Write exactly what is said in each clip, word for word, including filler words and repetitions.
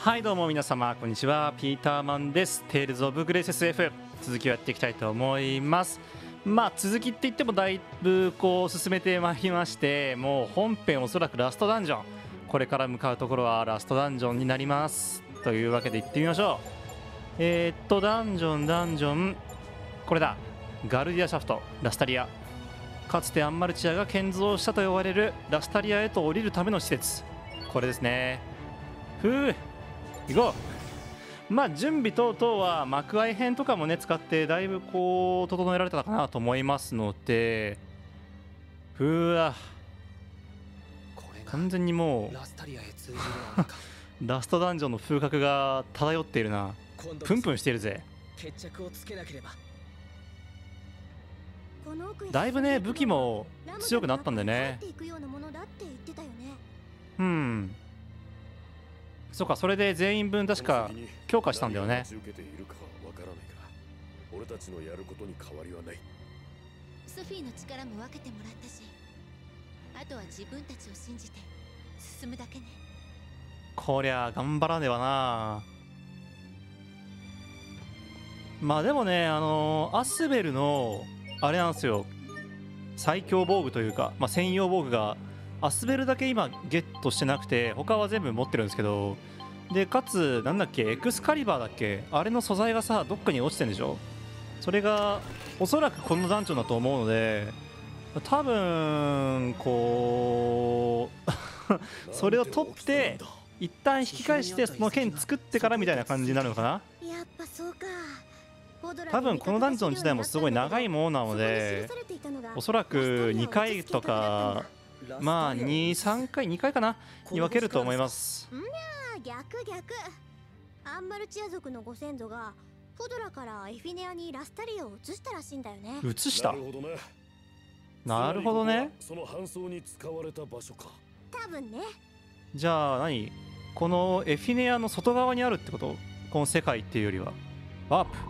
はいどうも皆様こんにちは、ピーターマンです。テイルズ・オブ・グレイス エスエフ 続きをやっていきたいと思います。まあ続きって言ってもだいぶこう進めてまいりまして、もう本編おそらくラストダンジョン、これから向かうところはラストダンジョンになりますというわけで行ってみましょう。えー、っとダンジョンダンジョンこれだ、ガルディアシャフトラスタリア、かつてアンマルチアが建造したと呼ばれるラスタリアへと降りるための施設、これですね。ふう行こう。まあ準備等々は幕間編とかもね使ってだいぶこう整えられたかなと思いますので、ふわ完全にもうラストダンジョンの風格が漂っているな。プンプンしているぜ。だいぶね武器も強くなったんでね。うん、そうか、それで全員分確か強化したんだよね。 俺たちのやることに変わりはない。 ソフィーの力も分けてもらったし、あとは自分たちを信じて進むだけね。 こりゃ頑張らねばな。まあでもね、あのー、アスベルのあれなんですよ、最強防具というか、まあ、専用防具がアスベルだけ今ゲットしてなくて、他は全部持ってるんですけど、でかつなんだっけ、エクスカリバーだっけ、あれの素材がさどっかに落ちてるんでしょ。それがおそらくこの団長だと思うので、多分こうそれを取って一旦引き返してその剣作ってからみたいな感じになるのかな。 やっぱそうか。 多分このダンジョン自体もすごい長いものなので、おそらくにかいとかまあにさんかいにかいかなに分けると思います。 んにゃー、逆逆。アンマルチア族のご先祖がフォドラからエフィネアにラスタリアを移したらしいんだよね。 移した。なるほどね。 その搬送に使われた場所か。 多分ね。 じゃあ何、このエフィネアの外側にあるってこと、この世界っていうよりは。ワープ、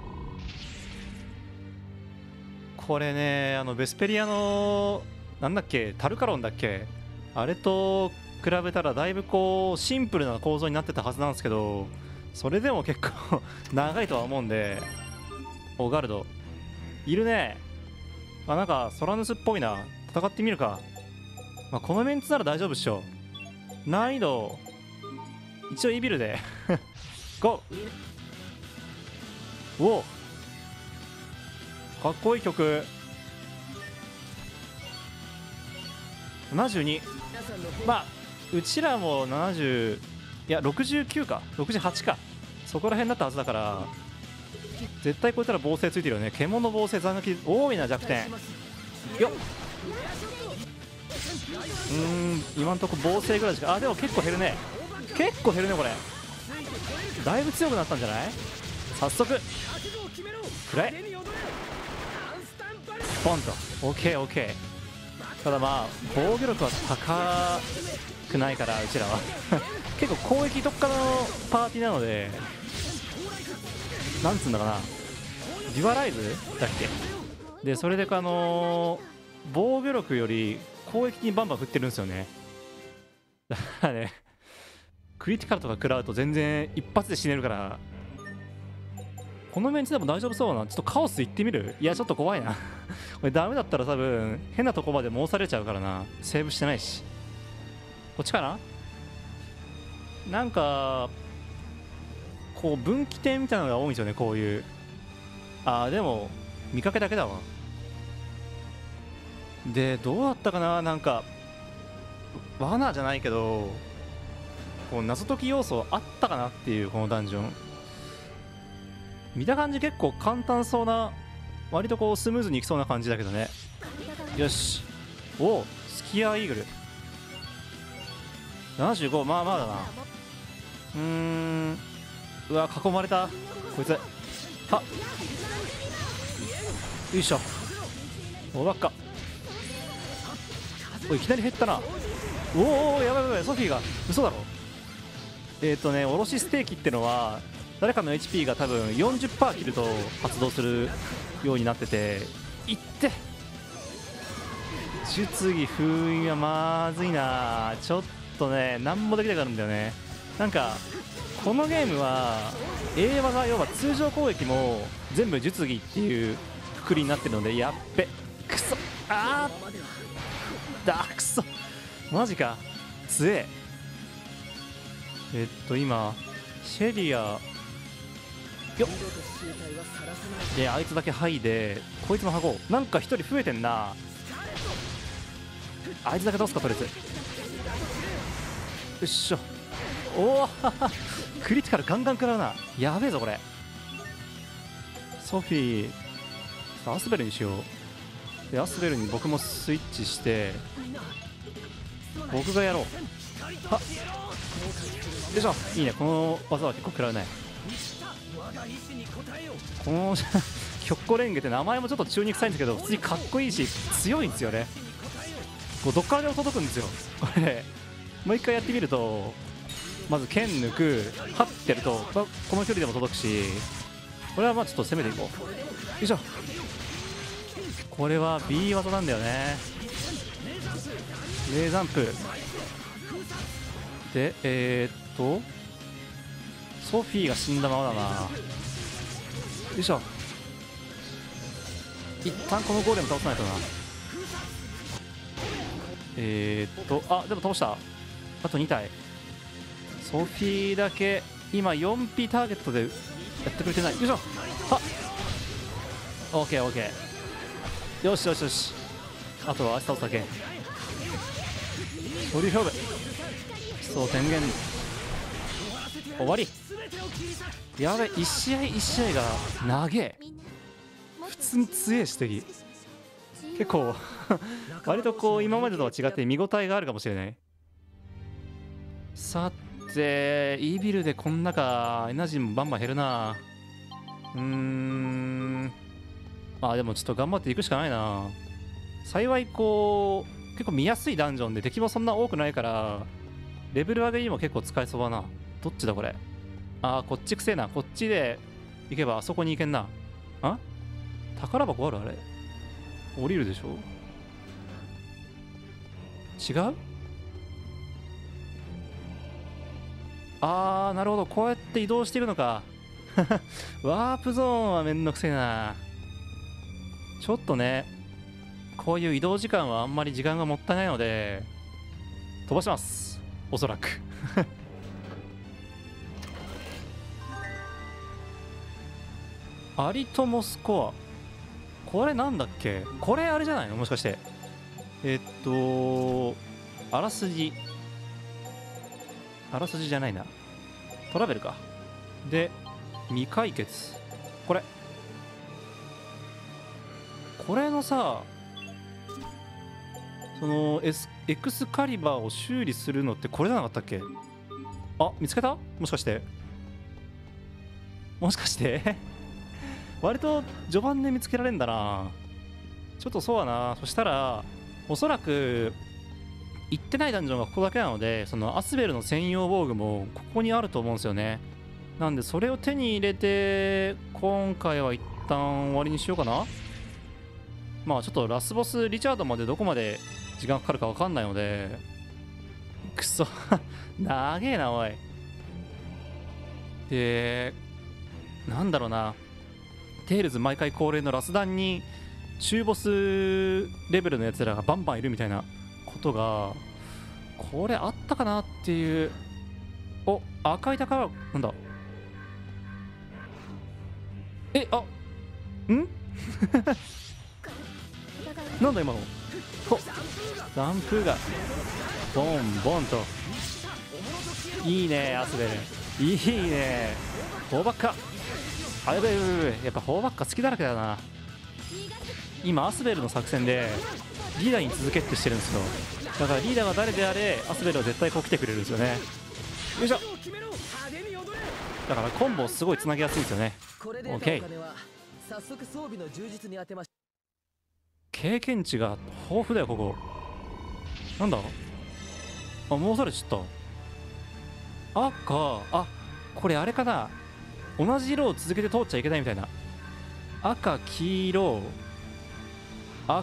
これね、あのベスペリアのなんだっけ、タルカロンだっけ、あれと比べたらだいぶこうシンプルな構造になってたはずなんですけど、それでも結構長いとは思うんで。おガルドいるね。あ、なんかソラヌスっぽいな。戦ってみるか。まあ、このメンツなら大丈夫っしょ。難易度一応イビルでゴー。おおかっこいい曲。ななじゅうに、まあうちらもななじゅう、いやろくじゅうきゅうかろくじゅうはちか、そこら辺だったはずだから、絶対超えたら防星ついてるよね。獣防星残撃多いな。弱点よっ。うーん、今んとこ防星ぐらいしか。あ、でも結構減るね。結構減るねこれ。だいぶ強くなったんじゃない。早速くらえポンと。 オーケーオーケー。 ただまあ防御力は高くないからうちらは結構攻撃特化のパーティーなので、なんつうんだかな、デュアライズだっけで、それであのー、防御力より攻撃にバンバン振ってるんですよね。だからね、クリティカルとか食らうと全然一発で死ねるから、このメンツでも大丈夫そうな。ちょっとカオス行ってみる。いやちょっと怖いなこれダメだったら多分変なとこまで申されちゃうからな。セーブしてないし。こっちかな。なんかこう分岐点みたいなのが多いんですよね、こういう。あーでも見かけだけだわ。でどうだったかな、なんか罠じゃないけどこう謎解き要素あったかなっていう。このダンジョン見た感じ結構簡単そうな、割とこうスムーズにいきそうな感じだけどね。よし、おおスキアイーグルななじゅうご、まあまあだな。うーん、うわ囲まれたこいつ。はっよいしょ。おばっか。おいいきなり減ったな。おーおーやばいやばい、ソフィーが嘘だろ。えっ、ー、とね、おろしステーキってのは誰かの エイチピー が多分 よんじゅっパーセント 切ると発動するようになってて、いって術技封印はまずいな。ちょっとね何もできなくなるんだよね。なんかこのゲームは A 技、要は通常攻撃も全部術技っていうくくりになってるので、やっべくそ、あーだくそマジか強え。えっと今シェリアよっであいつだけ剥いでこいつも剥ごう。なんか一人増えてんな。あいつだけどうすかとりあえず。よっしょ。おおクリティカルガンガン食らうな。やべえぞこれ。ソフィーアスベルにしよう。でアスベルに僕もスイッチして僕がやろう。はっよいしょ。いいね、この技は結構食らうね。このひょっこレンゲって名前もちょっと中肉臭いんですけど普通にかっこいいし強いんですよね。こうどっからでも届くんですよこれね。もう一回やってみるとまず剣抜くはってるとこの距離でも届くし、これはまあちょっと攻めていこう。よいしょ。これは B 技なんだよね。レーザンプでえー、っとソフィーが死んだままだな。よいしょ。一旦このゴーレム倒さないとな。えー、っとあでも倒した。あとに体。ソフィーだけ今 よんピー ターゲットでやってくれてない。よいしょ。はっ オーケーオーケー。よしよしよし。あとは足倒すだけ。保留勝負そう天元終わり。やべ一試合一試合が長え。普通に強えし敵結構割とこう今までとは違って見応えがあるかもしれない。さてイービルでこんなかエナジーもバンバン減るな。うーんあでもちょっと頑張っていくしかないな。幸いこう結構見やすいダンジョンで敵もそんな多くないからレベル上げにも結構使えそうだな。どっちだこれ。あーこっちくせえな。こっちで行けばあそこに行けんな。あ宝箱あるあれ降りるでしょ。違う。あーなるほどこうやって移動していくのかワープゾーンはめんどくせえな。ちょっとねこういう移動時間はあんまり時間がもったいないので飛ばします、おそらくアリトモスコアこれなんだっけ。これあれじゃないのもしかして。えっとあらすじあらすじじゃないな。トラベルか。で未解決これこれのさその、S、エクスカリバーを修理するのってこれじゃなかったっけ。あ見つけたもしかしてもしかして割と序盤で見つけられるんだな。ちょっとそうだな。そしたらおそらく行ってないダンジョンがここだけなのでそのアスベルの専用防具もここにあると思うんですよね。なんでそれを手に入れて今回は一旦終わりにしようかな。まあちょっとラスボスリチャードまでどこまで時間かかるか分かんないのでくそ長えなおい。でなんだろうなテイルズ毎回恒例のラスダンに中ボスレベルのやつらがバンバンいるみたいなことがこれあったかなっていう。お赤い宝なんだえあんなんだ今のほ残風がボンボンといいねアスベルいいね。フォーバッカあやべやべやべやっぱフォーバッカ好きだらけだな。今アスベルの作戦でリーダーに続けってしてるんですよ。だからリーダーが誰であれアスベルは絶対こう来てくれるんですよね。よいしょ。だからコンボすごいつなぎやすいんですよね。 OK 経験値が豊富だよここ。なんだあもうそれちょっと赤あこれあれかな同じ色を続けて通っちゃいけないみたいな。赤黄色あ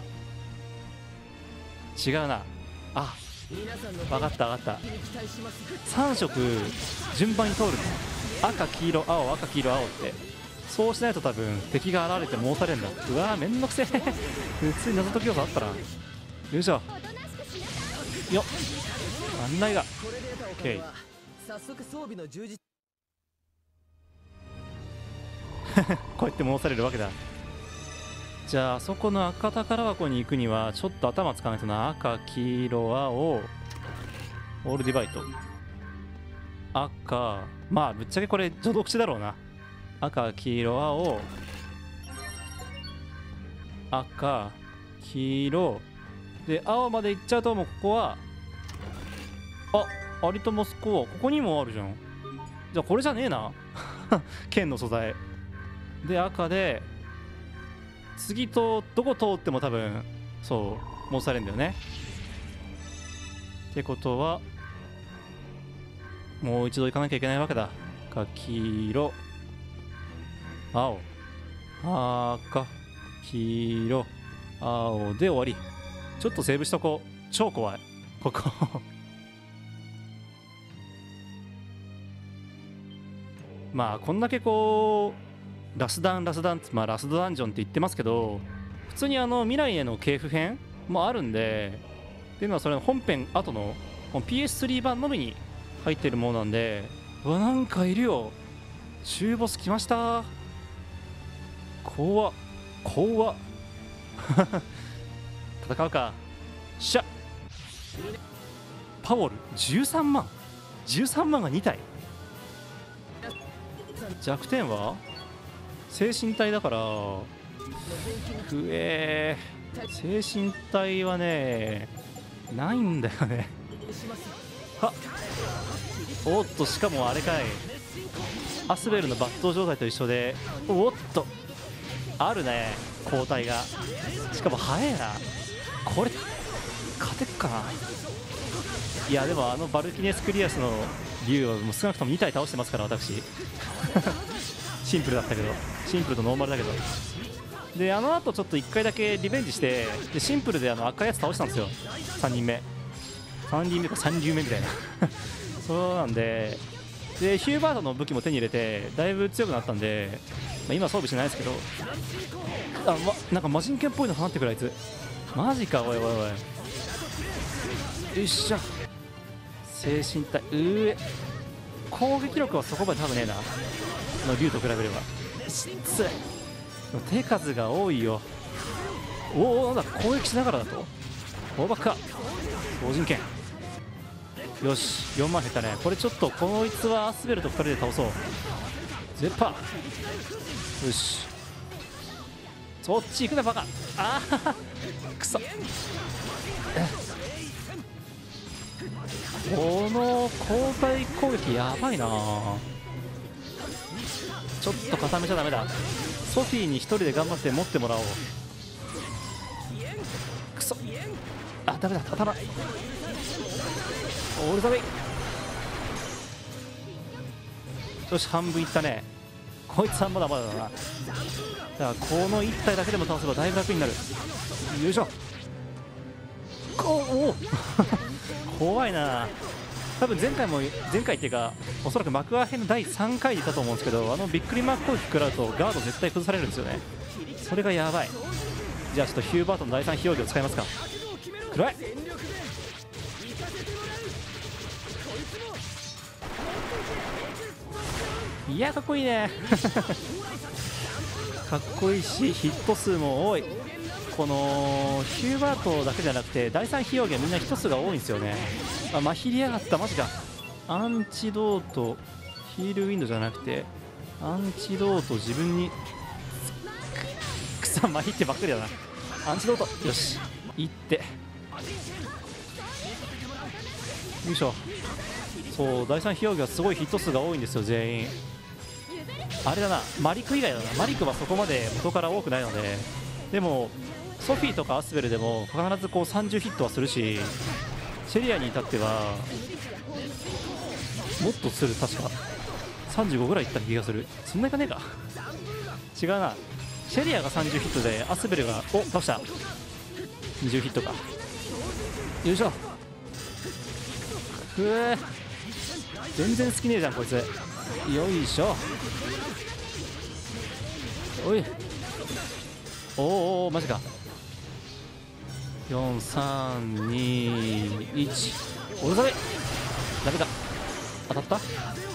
違うなあ分かった分かったさん色順番に通る赤黄色青赤黄色青って、そうしないと多分敵が現れて申されるんだ。うわーめんどくせえ普通に謎解き要素あったな。よいしょよっ案内が OK 早速装備の充実。 こうやって申されるわけだ。じゃああそこの赤宝箱に行くにはちょっと頭使わないとな。赤黄色青オールディバイト赤、まあぶっちゃけこれ序読詞だろうな。赤黄色青赤黄色で青まで行っちゃうと、もうここはあアリとモスコここにもあるじゃん。じゃあこれじゃねえな剣の素材で赤で、次とどこ通っても多分そう申されるんだよね。ってことはもう一度行かなきゃいけないわけだ。赤黄色青赤黄色青で終わり。ちょっとセーブしとこう。超怖いここまあこんだけこうラスダンラスダン、まあラストダンジョンって言ってますけど、普通にあの未来への系譜編もあるんで、っていうのはそれの本編後の ピーエススリー 版のみに入ってるものなんで、うわなんかいるよ。中ボス来ました。怖っ怖っ戦うか。しゃパウルじゅうさんまんじゅうさんまんがに体。弱点は精神体だから、ふえー精神体はねないんだよねはっおっと、しかもあれかい、アスベルの抜刀状態と一緒で、おっとあるね交代が。しかも早えなこれ。勝てっかな。いやでもあのバルキネスクリアスの竜はもう少なくともに体倒してますから私シンプルだったけど、シンプルとノーマルだけど。であの後ちょっといっかいだけリベンジして、でシンプルであの赤いやつ倒したんですよ。さんにんめさんにんめかさんりゅうめみたいなそうなんで、でヒューバートの武器も手に入れてだいぶ強くなったんで、まあ、今は装備してないですけど、あ、ま、なんか魔人剣っぽいの放ってくるあいつ。マジか。おいおいおい、よっしゃ精神体うえ攻撃力はそこまで多分ねえなの竜と比べれば。しつい手数が多いよ。おおなんだ攻撃しながらだと大爆か超人剣。よしよんまん減ったね。これちょっとこいつはアスベルとふたりで倒そう。ゼッパーよしそっち行くなバカ。ああくそこの交代攻撃やばいな。ちょっと固めちゃダメだ。ソフィーに一人で頑張って持ってもらおう。くそあダメだ頭オールザウェイ。よし半分いったね。こいつはまだまだだな。だからこのいち体だけでも倒せばだいぶ楽になる。よいしょおお怖いな。多分前回も前回っていうかおそらく幕開編のだいさんかいでいたと思うんですけど、あのびっくりマーク攻撃食らうとガード絶対崩されるんですよね。それがやばい。じゃあちょっとヒューバートのだいさん非容疑を使いますか。くらえいやかっこいいねかっこいいしヒット数も多い。このヒューバートだけじゃなくてだいさん非容疑はみんなヒット数が多いんですよね。あまひりやがったマジか。アンチドートヒールウィンドじゃなくてアンチドート自分にくさまひってばっかりだな。アンチドートよしいってよいしょ。そうだいさん非容疑はすごいヒット数が多いんですよ全員。あれだなマリク以外だな。マリクはそこまで元から多くないので。でもソフィーとかアスベルでも必ずこうさんじゅうヒットはするし、シェリアに至ってはもっとする。確かさんじゅうごぐらいいった気がする。そんなにかねえか違うな。シェリアがさんじゅうヒットでアスベルがお倒したにじゅうヒットか。よいしょふえ全然好きねえじゃんこいつ。よいしょ。おいおーおーマジか。よんさんにいちおざめダメだ。当たった。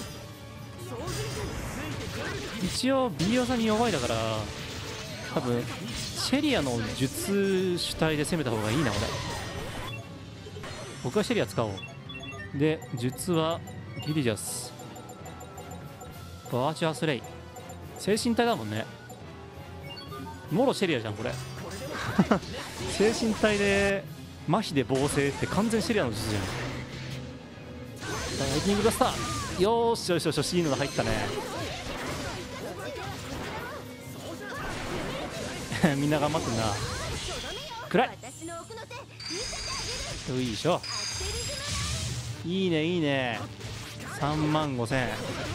一応 B 技に弱いだから多分シェリアの術主体で攻めた方がいいなこれ。僕はシェリア使おう。で術はギリジャスバーチャースレイ精神体だもんね。もろシェリアじゃんこれ精神体で麻痺で防静って完全シェリアの術じゃん。ライティングブラスターよーしよしよしよしいいのが入ったねみんな頑張ってんな。暗い。よいしょ。いいねいいね。さんまんごせん。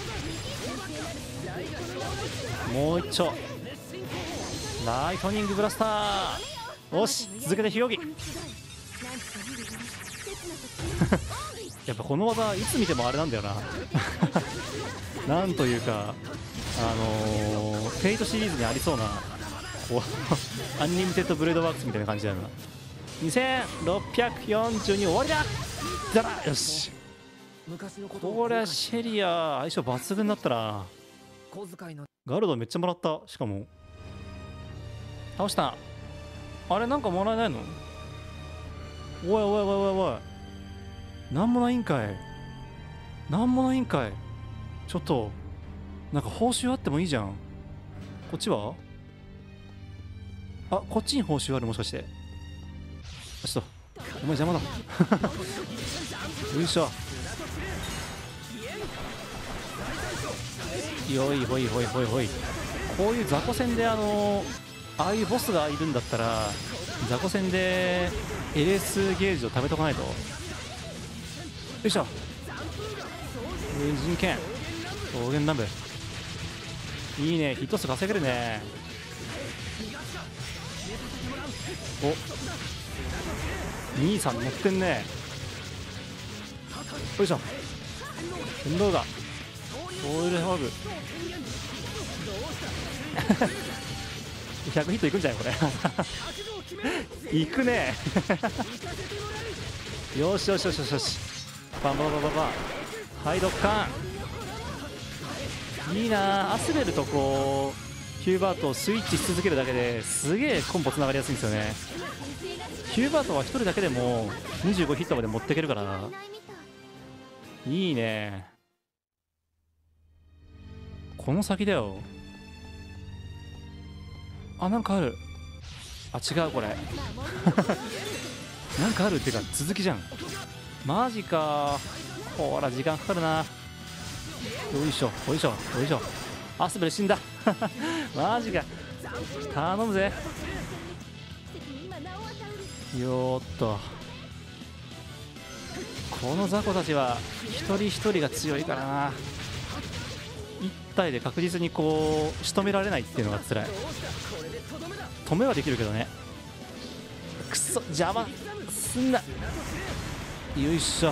もう一丁ライトニングブラスター。よし続けてひろぎやっぱこの技いつ見てもあれなんだよななんというかあのー、フェイトシリーズにありそうなこうアンリミテッドブレードワークスみたいな感じだよな。にせんろっぴゃくよんじゅうに終わりだ。だらよし。これシェリア相性抜群だったな。ガルドめっちゃもらった。しかも倒した。あれなんかもらえないの。おいおいおいおいおいなんもないんかい。なんもないんかい。ちょっとなんか報酬あってもいいじゃん。こっちはあこっちに報酬あるもしかして。ちょっとお前邪魔だよいしょ。よいほいほいほいほい。こういう雑魚戦であのああいうボスがいるんだったら雑魚戦で エルエス ゲージを貯めとかないと。よいしょ。人権桃源南部いいね。ヒット数稼げるね。お兄さん乗ってんね。よいしょ。運動がオイルハーブひゃくヒットいくんじゃないこれいくねよしよしよしよしよし。バンバンバンバンバン。はいドッカンいいな。アスベルとこうヒューバートをスイッチし続けるだけですげえコンボつながりやすいんですよね。ヒューバートはひとりだけでもにじゅうごヒットまで持っていけるからいいね。この先だよ。あなんかある。あ違うこれなんかあるっていうか続きじゃん。マジか。ほら時間かかるな。よいしょよいしょよいしょ。アスベル死んだマジか。頼むぜ。よーっとこの雑魚たちは一人一人が強いからな。一体で確実にこう仕留められないっていうのが辛い。止めはできるけどね。くそ邪魔すんな。よいしょ。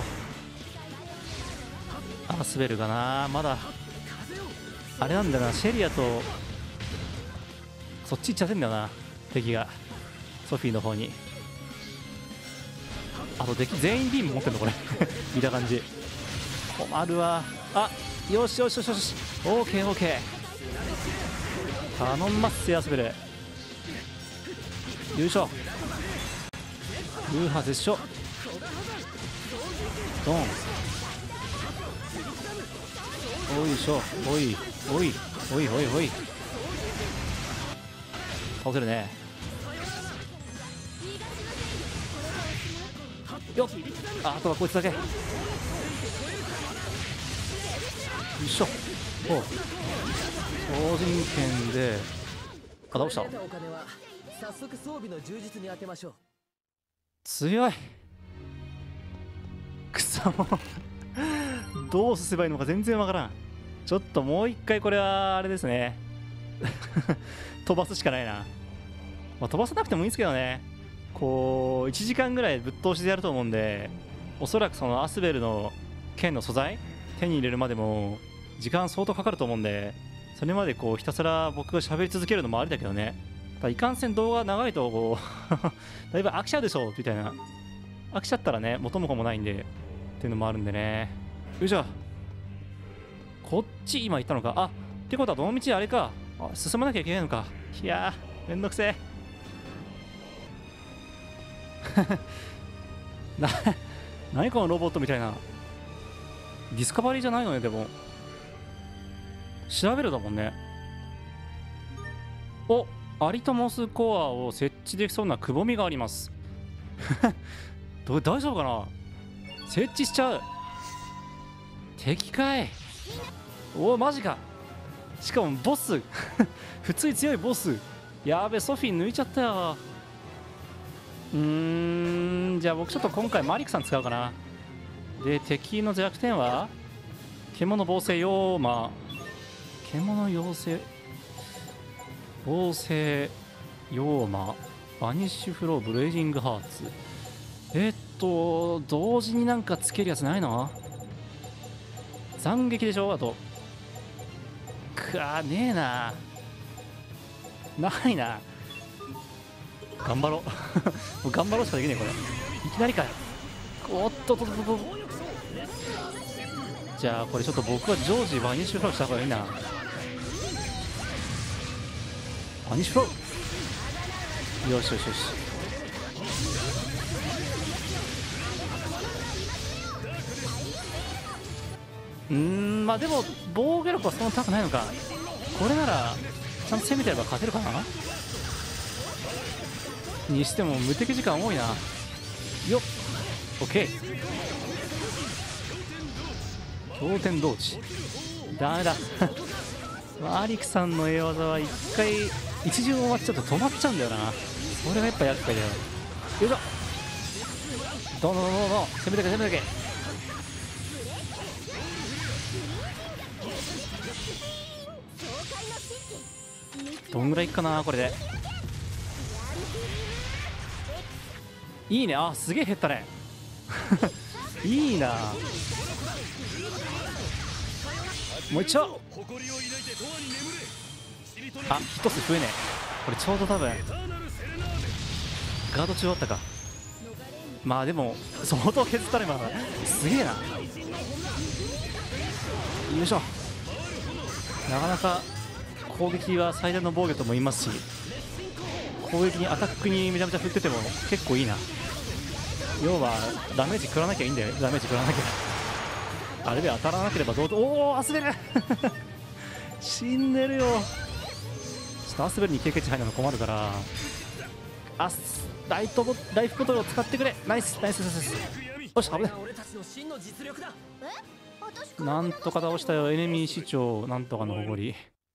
アスベルがなまだあれなんだな。シェリアとそっち行っちゃってんだよな敵が。ソフィーの方にあと敵全員ビーム持ってんのこれ見た感じ困るわ。あよしよしよしよし。オーケーオーケー頼んますよアスベル。よいしょ。ルーハ絶唱ドン。おいしょ。おいおいおいおいおい倒せるね。よっああとはこいつだけ。よいしょ。おう超人剣であ倒した。 お金は早速装備の充実に当てましょう。 強い。くそどう進めばいいのか全然わからん。ちょっともう一回これはあれですね飛ばすしかないな。まあ、飛ばさなくてもいいんですけどね。こういちじかんぐらいぶっ通しでやると思うんで、おそらくそのアスベルの剣の素材手に入れるまでも時間相当かかると思うんで、それまでこうひたすら僕が喋り続けるのもありだけどね。ただいかんせん動画長いとこうだいぶ飽きちゃうでしょみたいな。飽きちゃったらね元も子もないんでっていうのもあるんでね。よいしょ、こっち今行ったのか。あ、ってことはどの道あれか。あ、進まなきゃいけないのか。いやーめんどくせえな、何このロボットみたいな。ディスカバリーじゃないのね。でも調べるだもんね。お、アリトモスコアを設置できそうなくぼみがありますど大丈夫かな。設置しちゃう。敵かい。おおマジか。しかもボス普通に強いボス。やべ、ソフィー抜いちゃったよ。うーん、じゃあ僕ちょっと今回マリックさん使うかな。で敵の弱点は獣防星ヨーマ、獣妖精防星ヨーマ、バニッシュフロー、ブレイジングハーツ。えっと同時になんかつけるやつないの。斬撃でしょ。あとくわーねえな、ないな。頑張ろうもう頑張ろうしかできねえこれ。いきなりかよ。おっとっとっとっと。じゃあこれちょっと僕は常時バニッシュフローした方がいいな。バニッシュフロー、よしよしよし。うーん、まあでも防御力はそんな高くないのか。これならちゃんと攻めてれば勝てるかな。にしても無敵時間多いな。よっ OK。 強点同時ダメだマリクさんの絵技は一回一巡終わっちゃうと止まっちゃうんだよな。それがやっぱ厄介だよ。よいしょ、どんどんどんどんどん攻めてけ攻めてけ。どんぐらいいくかなこれで。いいね。あ、すげえ減ったねいいな。もう一丁。あ、一つ増えねえ。これちょうど多分ガード中だったか。まあでも相当削ったね今。すげえな。よいしょ。なかなか攻撃は最大の防御とも言いますし、攻撃にアタックにめちゃめちゃ振ってても結構いいな。要はダメージ食らわなきゃいいんだよ。ダメージ食らわなきゃ。あれで当たらなければどうぞ。おお、アスベル死んでるよ。ちょっとアスベルに経験値入るの困るから、アスライトボライフボトルを使ってくれ。ナイスナイスナイス。よし、危ね。なんとか倒したよ。エネミー市長なんとかのおごり。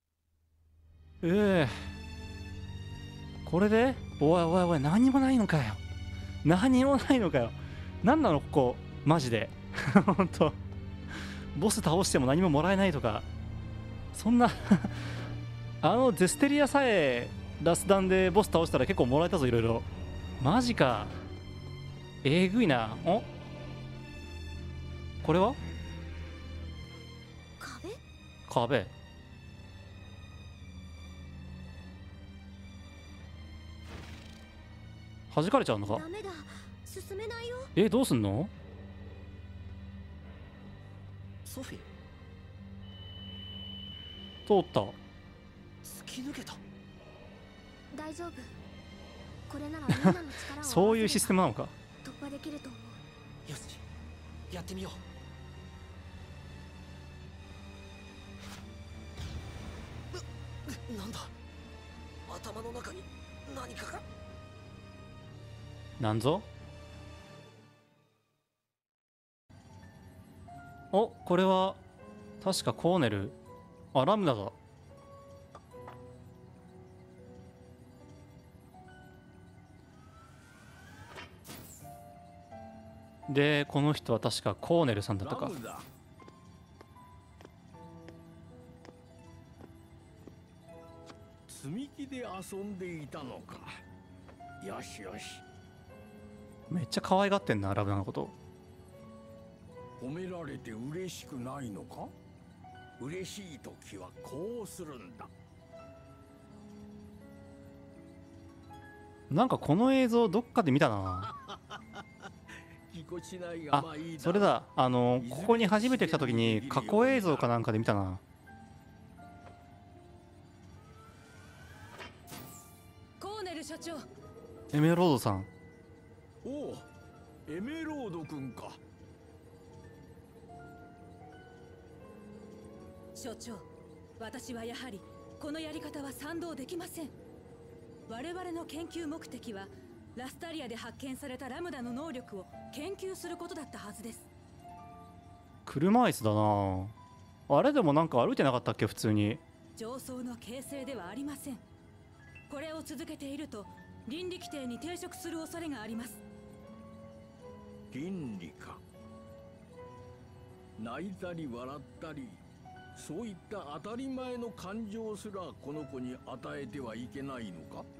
ええー、これでおいおいおい、何もないのかよ。何もないのかよ。何なのここマジで本当ボス倒しても何ももらえないとか、そんなあのゼステリアさえラスダンでボス倒したら結構もらえたぞ。いろいろマジか。えぐいな。お、これは壁壁。弾かれちゃうのか。 ダメだ、進めないよ。 え、どうすんの。 ソフィ通った。 突き抜けた。 大丈夫、これならみんなの力をそういうシステムなのか。 突破できると思う。 よし、やってみよう。な、なんだ、頭の中に何かが。 なんぞ。お、これは確かコーネル。あ、ラムダだ。でこの人は確かコーネルさんだったか。 積み木で遊んでいたのか。よしよし。 めっちゃ可愛がってんなラブナのこと。 褒められて嬉しくないのか？嬉しい時はこうするんだ。 なんかこの映像どっかで見たな。 ぎこちないがあまあいいだ。 それだ、あのここに初めて来た時に過去映像かなんかで見たな。 コーネル所長。 エメロードさん。 おお、エメロード君か。 所長、私はやはりこのやり方は賛同できません。我々の研究目的はラスタリアで発見されたラムダの能力を研究することだったはずです。 車椅子だな。あれでもなんか歩いてなかったっけ普通に。 上層の形成ではありません。これを続けていると倫理規定に抵触する恐れがあります。 倫理か。泣いたり笑ったり、そういった当たり前の感情すらこの子に与えてはいけないのか？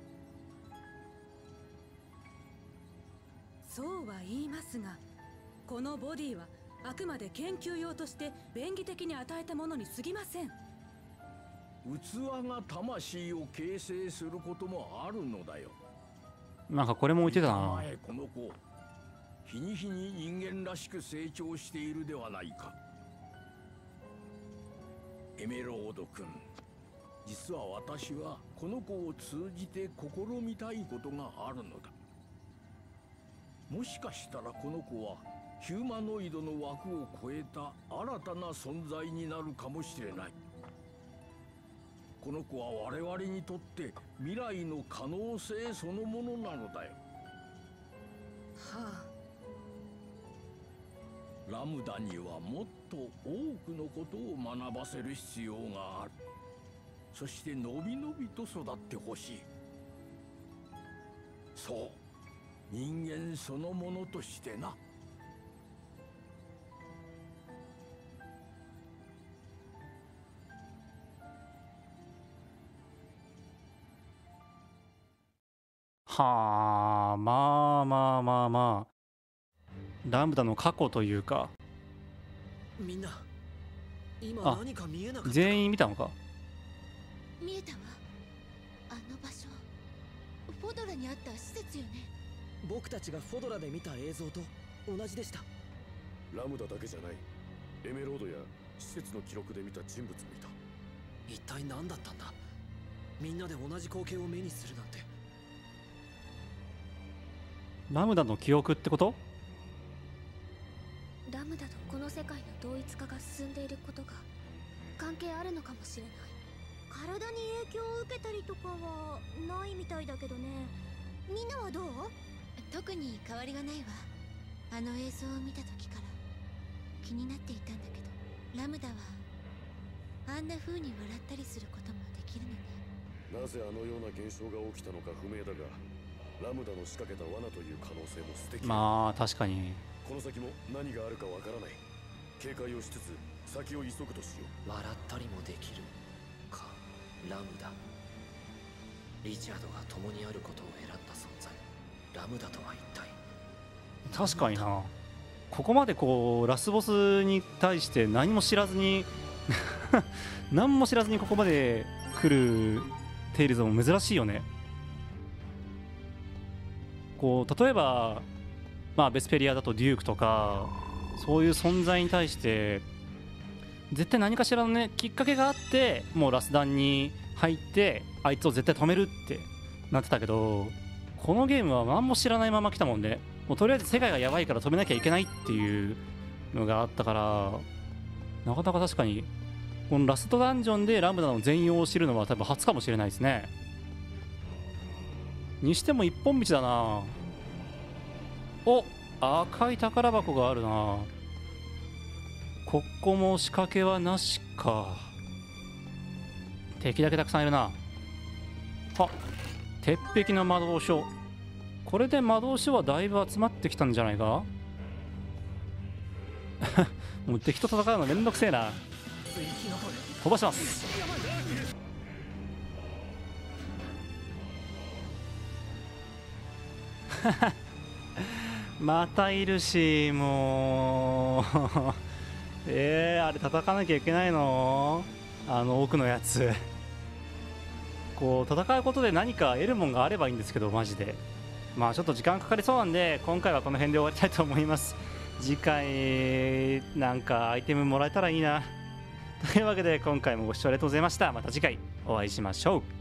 そうは言いますが、このボディはあくまで研究用として便宜的に与えたものに過ぎません。 器が魂を形成することもあるのだよ。 なんかこれも置いてたな。 前この子、日に日に人間らしく成長しているではないか。エメロード君、実は私はこの子を通じて試みたいことがあるのだ。もしかしたらこの子はヒューマノイドの枠を超えた新たな存在になるかもしれない。この子は我々にとって未来の可能性そのものなのだよ。 はあ。 ラムダにはもっと多くのことを学ばせる必要がある。そしてのびのびと育ってほしい。そう、人間そのものとしてな。 はあ、まあまあまあまあ。ラムダの過去というか。 みんな今あ何か見えなかった。 全員見たのか。 見えたわ。あの場所、フォドラにあった施設よね。 僕たちがフォドラで見た映像と同じでした。 ラムダだけじゃない。エメロードや施設の記録で見た人物もいた。 一体何だったんだ。みんなで同じ光景を目にするなんて。 ラムダの記憶ってこと？ ラムダとこの世界の同一化が進んでいることが関係あるのかもしれない。体に影響を受けたりとかはないみたいだけどね。みんなはどう？ 特に変わりがないわ。あの映像を見た時から気になっていたんだけど、ラムダはあんな風に笑ったりすることもできるのね。 なぜあのような現象が起きたのか不明だが、ラムダの仕掛けた罠という可能性も素敵だ。 まあ確かに。 この先も何があるかわからない。警戒をしつつ先を急ぐとしよう。 笑ったりもできるか。ラムダ。リチャードが共にあることを選んだ存在。ラムダとは一体。 確かにな。ここまでこうラスボスに対して何も知らずに何も知らずにここまで来るテイルズも珍しいよね。こう例えば、まあ、ベスペリアだとデュークとかそういう存在に対して絶対何かしらのねきっかけがあってもうラスダンに入ってあいつを絶対止めるってなってたけど、このゲームは何も知らないまま来たもんね。もうとりあえず世界がやばいから止めなきゃいけないっていうのがあったから、なかなか確かにこのラストダンジョンでラムダの全容を知るのは多分初かもしれないですね。にしても一本道だな。お、赤い宝箱があるな。ここも仕掛けはなしか。敵だけたくさんいるな。あ、鉄壁の魔導書。これで魔導書はだいぶ集まってきたんじゃないかもう敵と戦うのめんどくせえな。飛ばします。またいるし、ものえー、あれ叩かなきゃいけないの？あの奥のやつこう戦うことで何か得るもんがあればいいんですけど、マジでまあちょっと時間かかりそうなんで、今回はこの辺で終わりたいと思います。次回なんかアイテムもらえたらいいなというわけで、今回もご視聴ありがとうございました。また次回お会いしましょう。